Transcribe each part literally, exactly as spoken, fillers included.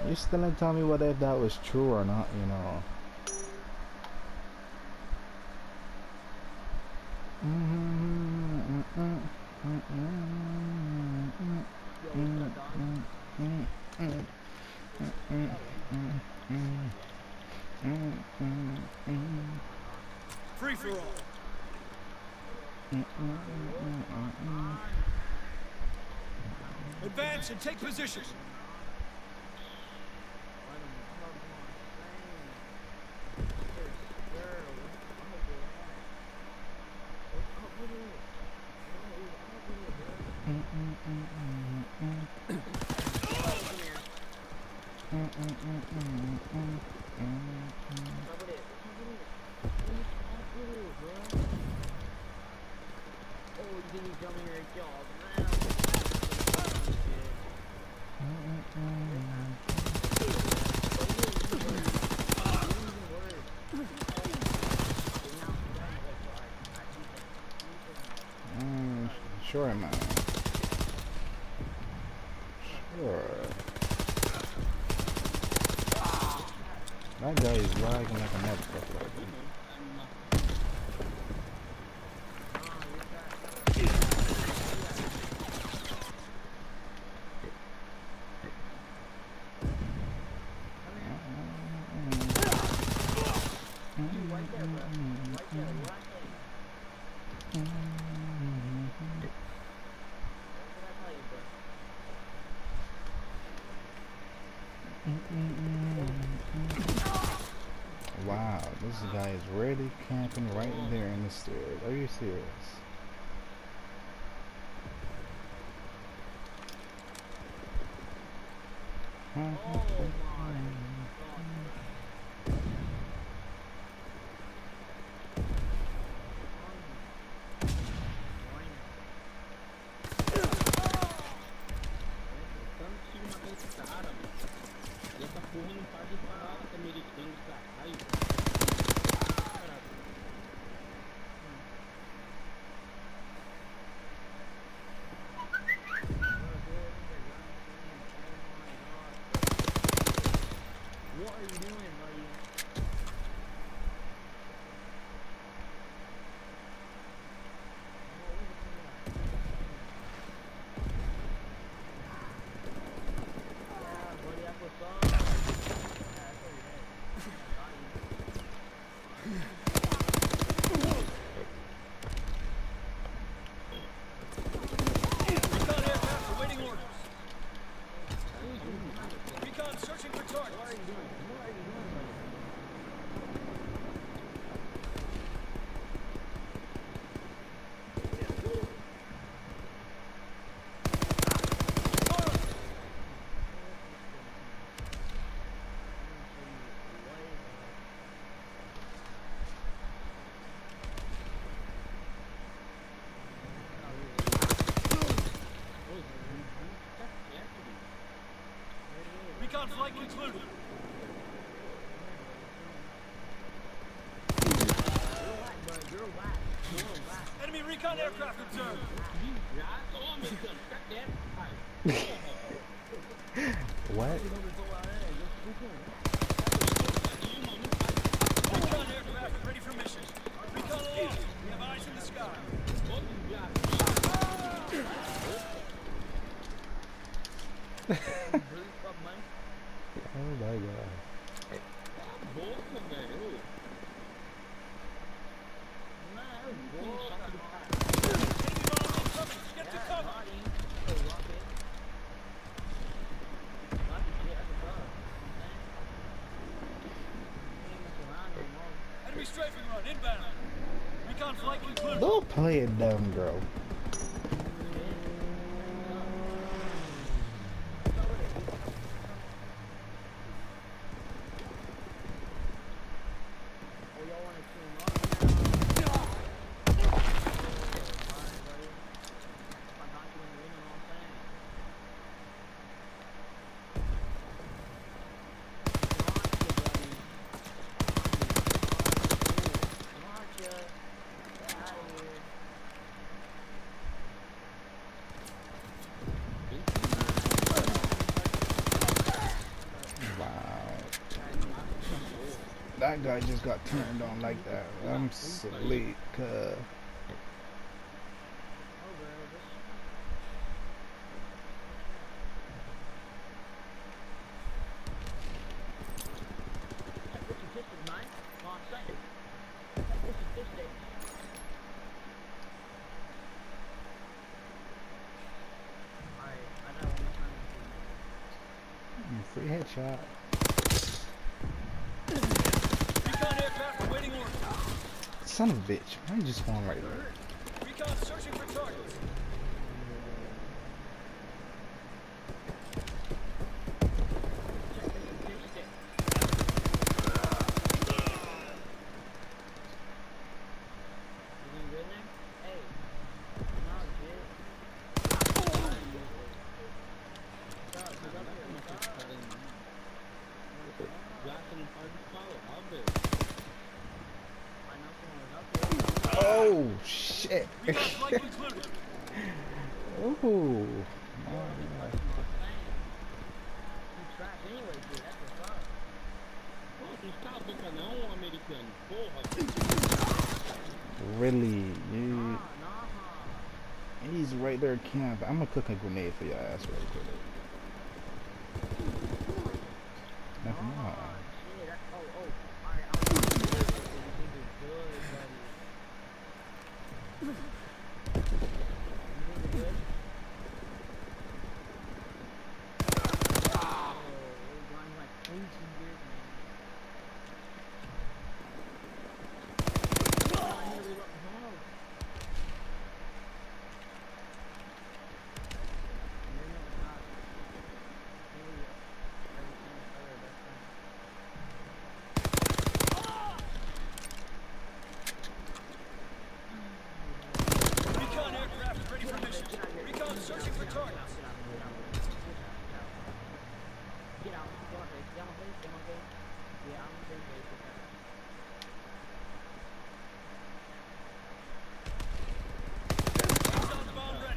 You still didn't tell me whether if that was true or not, you know. Free for all. Advance and take position. Mm, sure, man. Sure. That guy is lagging like a motherfucker. Wow, this guy is really camping right there in the stairs. Are you serious? Recon flight concluded. Enemy recon aircraft observed. What? Recon aircraft ready for mission. Recon aloft. We have eyes in the sky. Oh my god. Get to cover. Enemy strafing run inbound. Recon flight concluded. Don't play it dumb, girl. my guy just got turned on like that. I'm sleep, cuz. Free headshot. Recon aircraft awaiting orders. Son of a bitch. Why you just spawn right there? Recon searching for targets. Oh shit! Recon flight concluded. Ooh. Really? You, he's right there camping. I'm gonna cook a grenade for your ass real quick. Never mind. Recon aircraft ready for mission. Recon searching for targets. Recon bomb ready.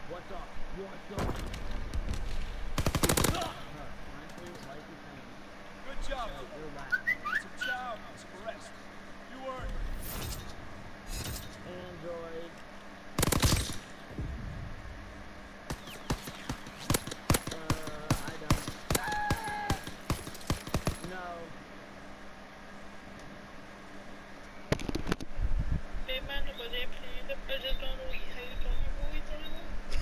Good job. Some chow, some rest. You earned Android. Uh, I don't. No. Hey man, nobody playing the project on the Wii. How you doing? What we doing?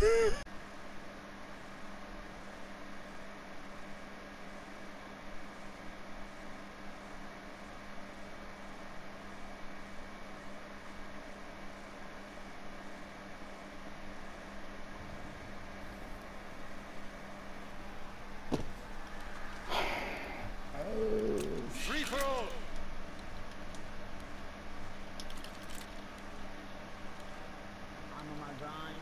free for all. I'm on my grind.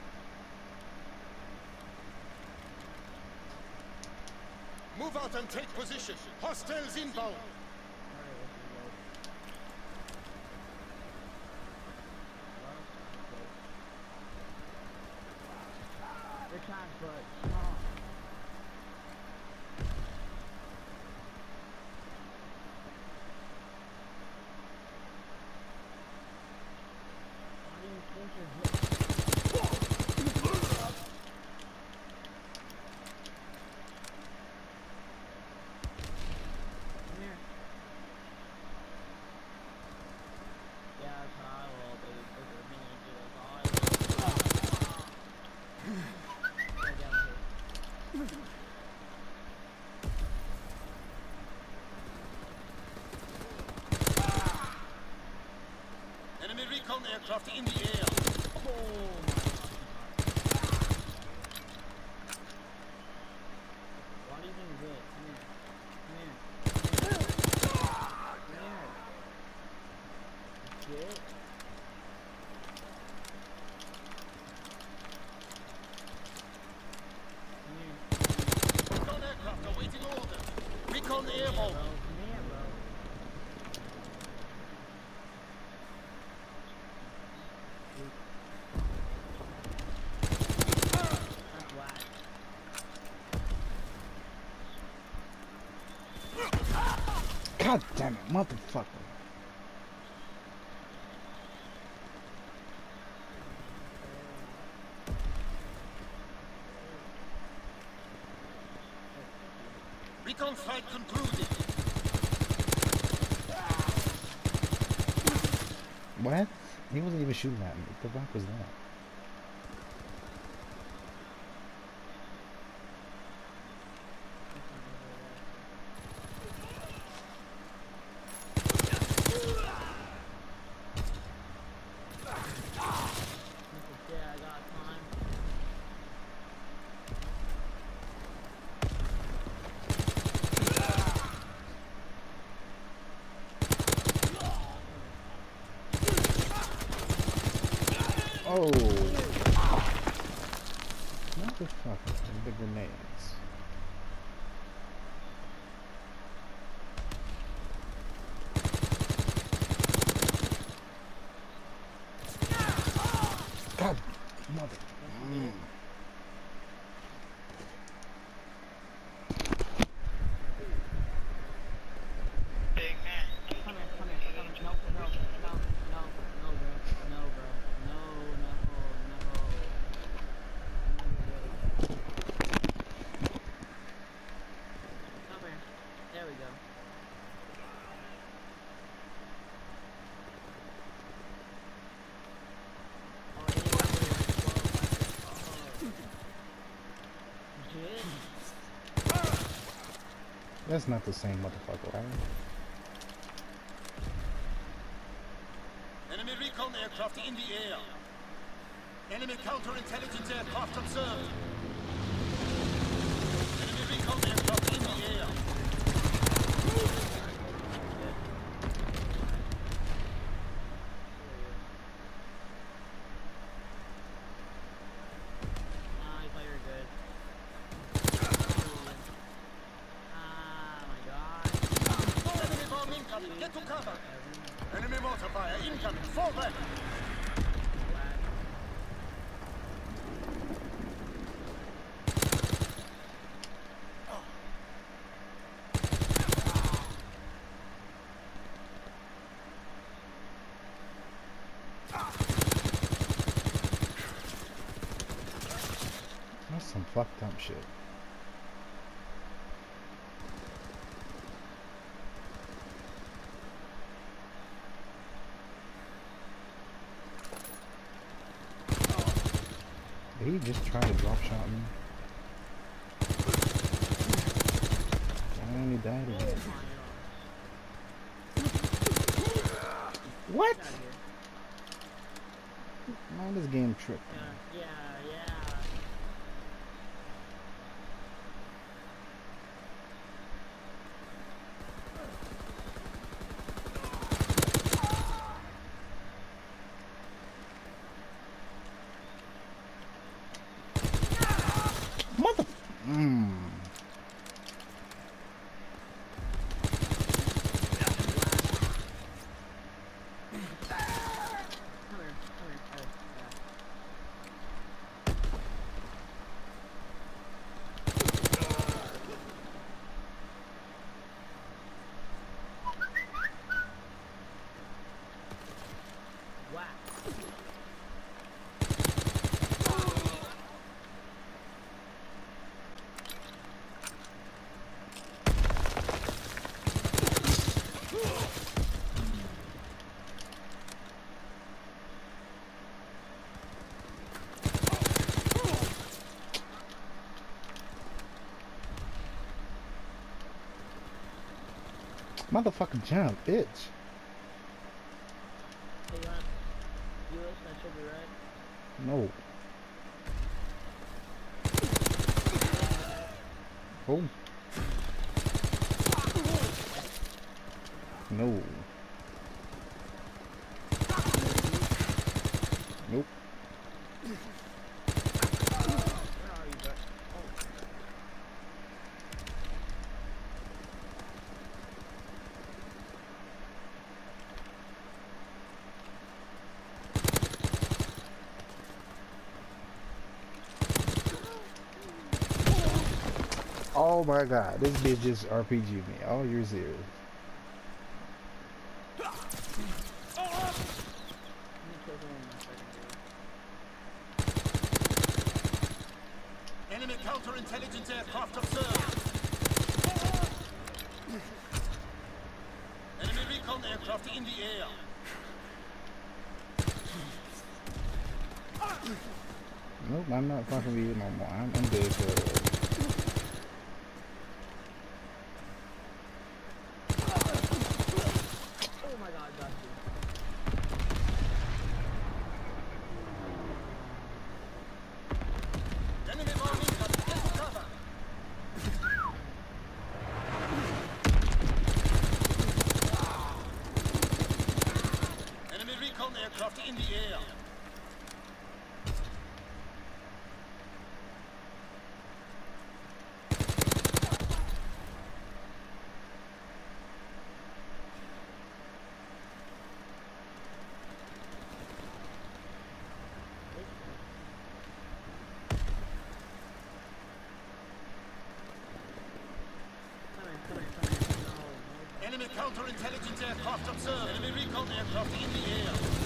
Move out and take position. Hostiles inbound. They're trying to put small. God damn it, motherfucker. Recon flight concluded. What? He wasn't even shooting at me. What the fuck was that? Yeah, I got time. Oh! Motherfucker, the grenades. God, mother. Mm. Big man. Come here, come here, come here. No, no, no, no, no, bro. No, bro. No, no, no. Come here. There we go. Oh, yeah. That's not the same motherfucker, right? Enemy recon aircraft in the air. Enemy counterintelligence aircraft observed. Enemy recon aircraft in the air. Ah, I thought you were good. Ah, my God. Enemy bomb incoming. Get to cover. Enemy mortar fire incoming. Fall back. That's some fucked up shit. Did he just try to drop shot me? I only died again. What? Man, this game tripped. Yeah, yeah, yeah. Mother. Mmm. Come here, come here. Oh, yeah. Wow. Motherfucking jump, bitch. Hey, you want U S? That should be right. No. Oh. No. Nope. Where are you, bro? Oh. Oh my god, this bitch just R P G'd me. Oh, you're serious. Enemy counterintelligence aircraft observed. Enemy recon aircraft in the air. Nope, I'm not fucking with you no more. I'm, I'm good for it. Oh my god, got you. Enemy bomb incoming. Get to cover. Enemy recon aircraft in the air. Come in, come in, come in. No, no. Enemy counterintelligence aircraft observed. Enemy recon aircraft in the air.